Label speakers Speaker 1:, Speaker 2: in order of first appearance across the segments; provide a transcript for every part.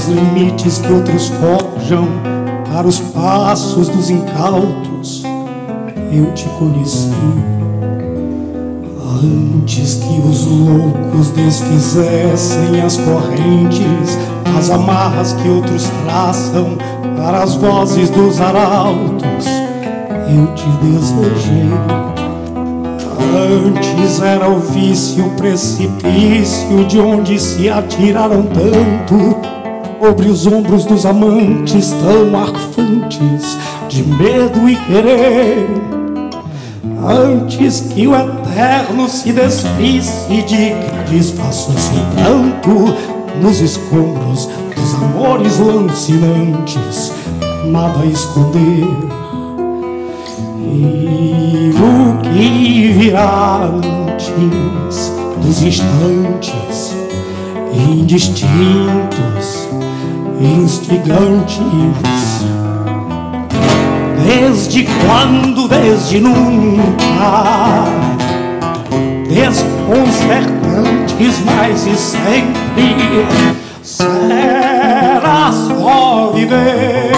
Speaker 1: limites que outros forjam para os passos dos incautos, eu te conheci. Antes que os loucos desfizessem as correntes, as amarras que outros traçam para as vozes dos arautos, eu te desejei. Antes era o vício, o precipício de onde se atiraram tanto, sobre os ombros dos amantes tão arfantes de medo e querer. Antes que o eterno se despisse de que desfaçou-se tanto nos escombros dos amores lancinantes, nada a esconder. E o que virá antes dos instantes indistintos, instigantes? Desde quando, desde nunca, desconcertantes, mas e sempre, será só viver.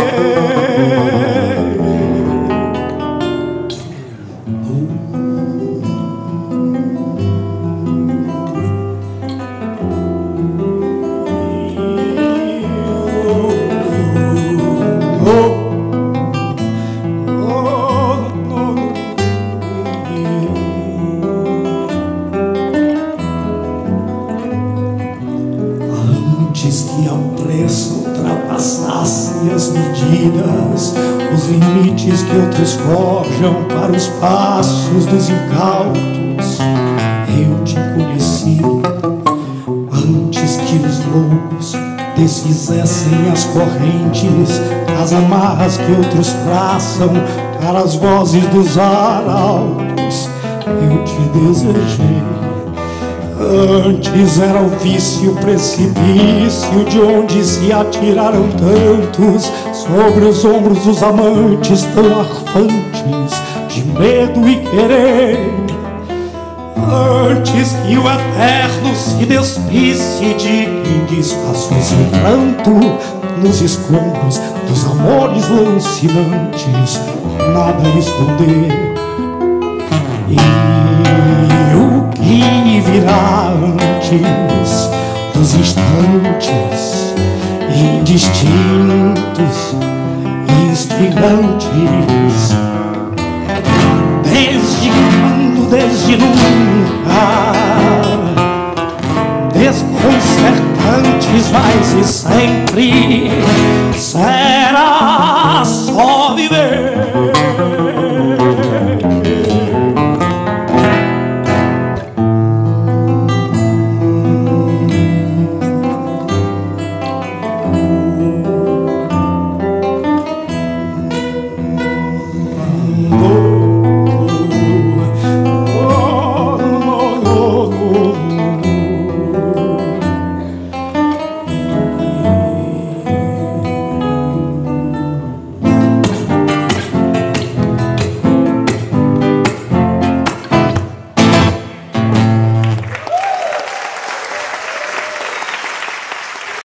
Speaker 1: Antes que a pressa ultrapassasse as medidas, os limites que outros forjam para os passos dos incautos, eu te conheci. Antes que os loucos desfizessem as correntes, as amarras que outros traçam para as vozes dos arautos, eu te desejei. Antes era o vício, o precipício de onde se atiraram tantos sobre os ombros dos amantes tão arfantes de medo e querer. Antes que o eterno se despisse de quem desfaçou seu pranto nos escombros dos amores lancinantes, nada a esconder. E o que virá antes dos instantes indistintos, instigantes? Desde quando, desde nunca, desconcertantes, mas e sempre, será só viver.